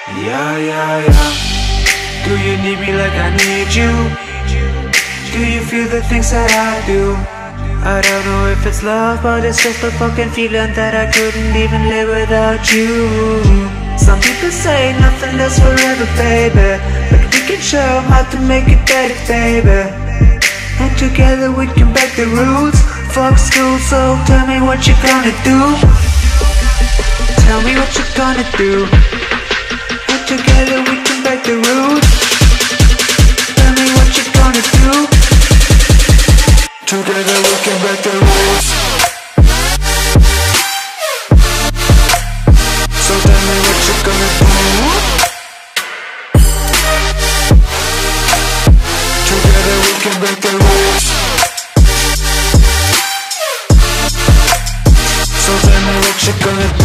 Yeah, yeah, yeah. Do you need me like I need you? Do you feel the things that I do? I don't know if it's love, but it's just a fucking feeling that I couldn't even live without you. Some people say nothing lasts forever, baby, but we can show 'em how to make it better, baby. And together we can break the rules. Fuck school, so tell me what you gonna do. Tell me what you gonna do. And together we can break the rules. Tell me what you gonna do. Together we can break the rules. So tell me what you gonna do. Together we can break the rules. So tell me what you gonna do.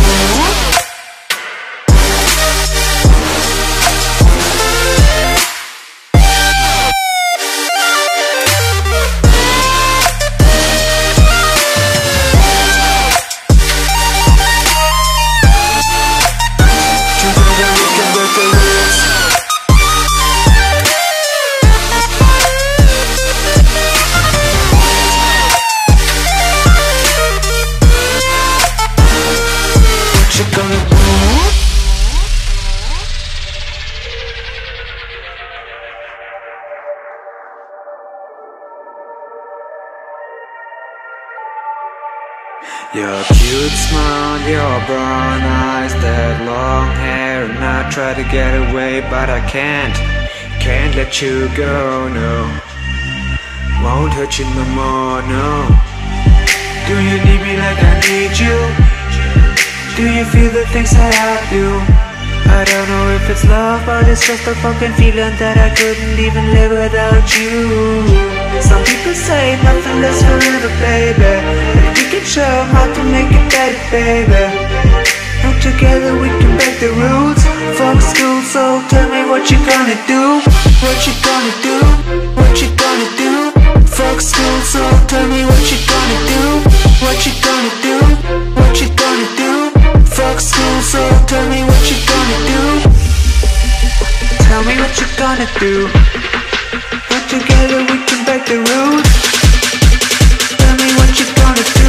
Your cute smile, your brown eyes, that long hair, and I try to get away, but I can't let you go, no. Won't hurt you no more, no. Do you need me like I need you? Do you feel the things that I do? I don't know if it's love, but it's just a fucking feeling that I couldn't even live without you. Some people say nothing lasts forever, baby, but we can show 'em how to make it better, baby. And together we can break the rules. Fuck school, so tell me what you gonna do. What you gonna do? What you gonna do? Fuck school, so tell me what you gonna do. What you gonna do? What you gonna do? Fuck school, so tell me what you gonna do. Tell me what you gonna do. And together we can break the rules. Tell me what you gonna do.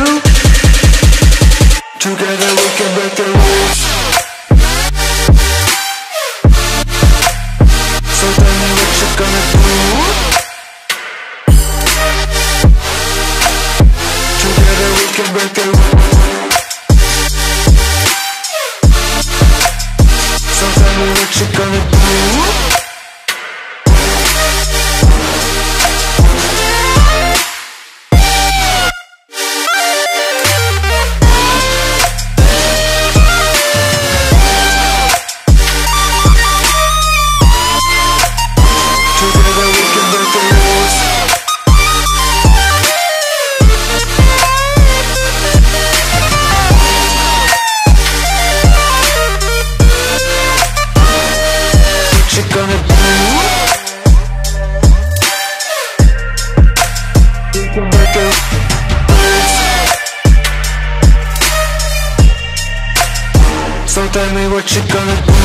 Together we can break the rules. So tell me what you gonna do. Together we can break the rules. So tell me what you gonna do. So tell me what you gonna do.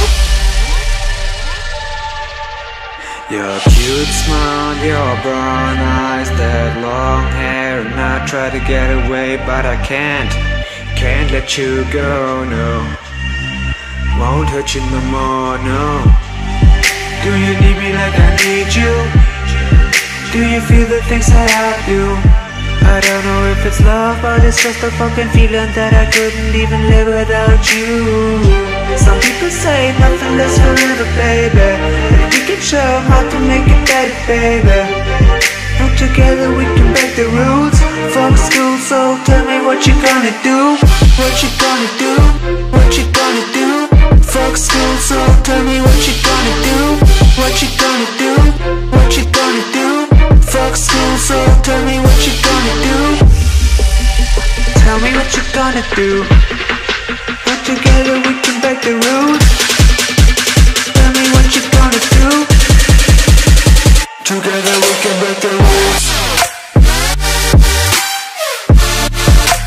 Your cute smile, your brown eyes, that long hair, and I try to get away, but I can't let you go, no. Won't hurt you no more, no. Do you need me like I need you? Do you feel the things that I do? I don't know if it's love, but it's just a fucking feeling that I couldn't even live without you. Some people say nothing lasts forever, baby, but we can show 'em how to make it better, baby. And together we can break the rules. Fuck school, so tell me what you gonna do. What you gonna do? What you gonna do? Fuck school, so tell me what you gonna do. What you gonna do? What you gonna do? Fuck school, so tell me what you gonna do. Tell me what you gonna do. And together we can break the rules. Tell me what you gonna do. Together we can break the rules.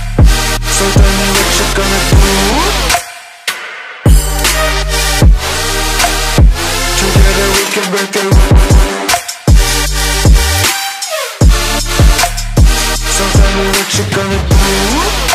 So tell me what you gonna do. can break the So tell me what you gonna do.